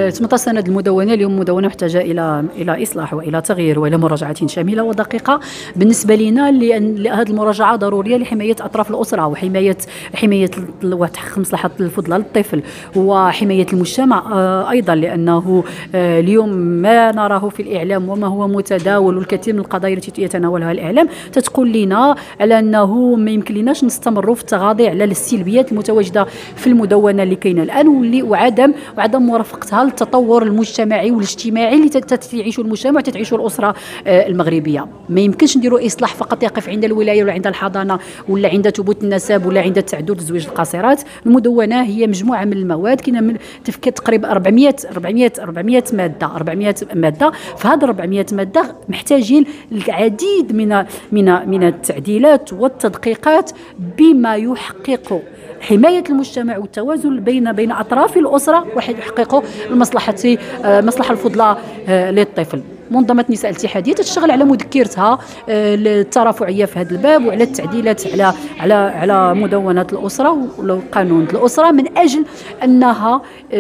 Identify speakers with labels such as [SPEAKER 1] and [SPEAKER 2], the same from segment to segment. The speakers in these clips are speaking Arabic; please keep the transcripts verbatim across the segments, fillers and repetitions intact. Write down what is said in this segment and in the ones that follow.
[SPEAKER 1] ثمانية عشر سنة المدونة اليوم مدونة محتاجة إلى إلى إصلاح وإلى تغيير وإلى مراجعة شاملة ودقيقة بالنسبة لنا، لأن هذه المراجعة ضرورية لحماية أطراف الأسرة وحماية حماية وتحقيق مصلحة الفضلى للطفل وحماية المجتمع أيضا، لأنه اليوم ما نراه في الإعلام وما هو متداول والكثير من القضايا التي يتناولها الإعلام تتقول لنا على أنه ما يمكن لناش نستمروا في التغاضي على السلبيات المتواجدة في المدونة اللي كاينة الآن وعدم وعدم مرافقتها للتطور المجتمعي والاجتماعي اللي تعيشه المجتمع وتعيشه الأسرة المغربية. ما يمكنش نديروا إصلاح فقط يقف عند الولاية ولا عند الحضانة ولا عند ثبوت النسب ولا عند تعدد زواج القاصرات. المدونة هي مجموعة من المواد كاينه تفكر تقريبا أربعمائة أربعمائة أربعمائة مادة أربعمائة مادة. فهاد أربعمائة مادة محتاجين العديد من من من التعديلات والتدقيقات بما يحقق حماية المجتمع والتوازن بين بين أطراف الأسرة ويحقق المصلحة مصلحة الفضلى للطفل. منظمة نساء الاتحادية تشتغل على مذكرتها الترافعية في هذا الباب وعلى التعديلات على على على مدونة الأسرة وقانون الأسرة من أجل أنها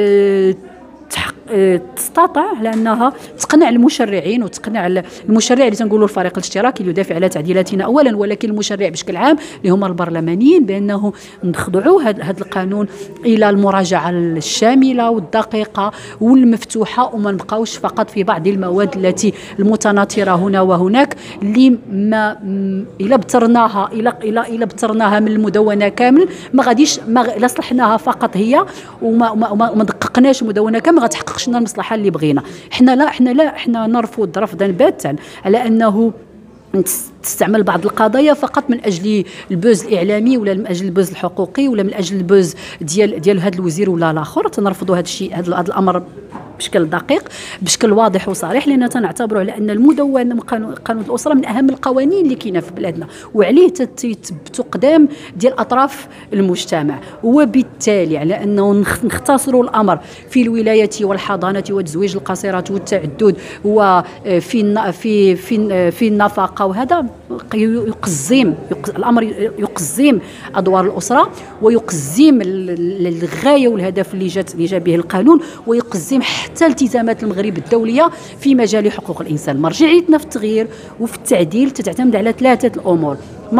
[SPEAKER 1] تستطيع على انها تقنع المشرعين وتقنع المشرع اللي تنقولوا الفريق الاشتراكي اللي يدافع على تعديلاتنا اولا، ولكن المشرع بشكل عام اللي هما البرلمانيين بانه نخضعوا هذا القانون الى المراجعه الشامله والدقيقه والمفتوحه وما نبقاوش فقط في بعض المواد التي المتناثره هنا وهناك اللي ما الا بترناها الى الى الى بترناها من المدونه كامل ما غاديش ما الا صلحناها فقط هي وما وما ما دققناش المدونه كامل ما غتحققش لنا المصلحه اللي بغينا. احنا لا احنا لا احنا نرفض رفضا باتا على انه تستعمل بعض القضايا فقط من اجل البوز الاعلامي ولا من اجل البوز الحقوقي ولا من اجل البوز ديال ديال هذا الوزير ولا الاخر. تنرفضوا هذا الشيء هذا الامر بشكل دقيق بشكل واضح وصريح، لان تنعتبروا على ان المدونه قانون الاسره من اهم القوانين اللي كاينه في بلادنا وعليه تثبتوا قدام ديال اطراف المجتمع، وبالتالي على انه نختصروا الامر في الولايه والحضانه وتزويج القاصرات والتعدد وفي في في في النفقه، وهذا يقزم الامر يقزم ادوار الاسره ويقزم الغايه والهدف اللي جات اللي جا به القانون ويقزم حتى التزامات المغرب الدوليه في مجال حقوق الانسان. مرجعيتنا في التغيير وفي التعديل تتعتمد على ثلاثه الامور: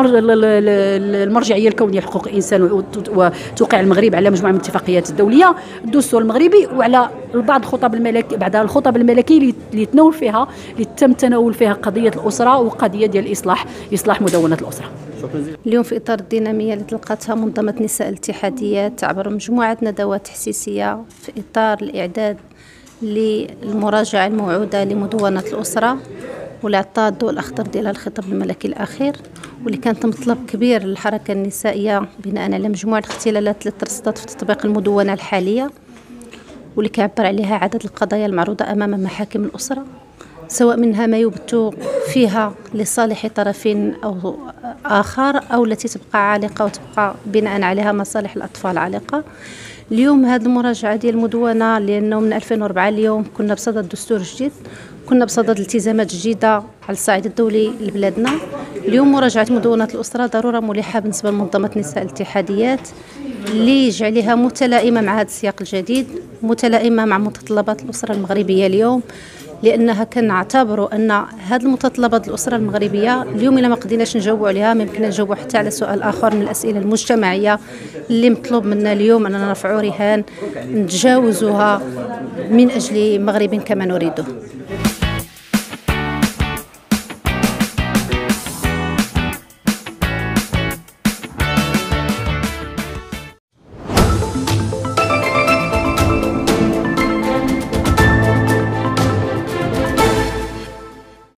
[SPEAKER 1] المرجعيه الكونيه لحقوق الانسان وتوقيع المغرب على مجموعه من الاتفاقيات الدوليه، الدستور المغربي، وعلى بعض الخطب الملكي بعد الخطب الملكي اللي تناول فيها اللي تم تناول فيها قضيه الاسره وقضيه ديال الاصلاح اصلاح مدونه الاسره.
[SPEAKER 2] اليوم في اطار الديناميه اللي طلقتها منظمه نساء الاتحاديات عبر مجموعه ندوات تحسيسيه في اطار الاعداد للمراجعه الموعوده لمدونه الاسره والاعطاء الضوء الاخضر ديال الخطاب الملكي الاخير، واللي كانت مطلب كبير للحركه النسائيه بناء على مجموعه الاختلالات اللي ترصدت في تطبيق المدونه الحاليه واللي كيعبر عليها عدد القضايا المعروضه امام محاكم الاسره، سواء منها ما يبت فيها لصالح طرف أو آخر أو التي تبقى عالقة وتبقى بناء عليها مصالح الأطفال عالقة. اليوم هذه المراجعة ديال المدونة لأنه من ألفين وأربعة اليوم كنا بصدد دستور جديد، كنا بصدد التزامات جديدة على الصعيد الدولي لبلادنا. اليوم مراجعة مدونة الأسرة ضرورة ملحة بالنسبة لمنظمة نساء الاتحاديات لجعلها متلائمة مع هذا السياق الجديد، متلائمة مع متطلبات الأسرة المغربية اليوم، لانها كنعتبروا ان هذه المتطلبات الاسره المغربيه اليوم الا ما قدرناش نجاوبوا عليها ما يمكن نجاوبوا حتى على سؤال اخر من الاسئله المجتمعيه اللي مطلوب منا اليوم اننا نرفعوا رهان نتجاوزوها من اجل مغرب كما نريده.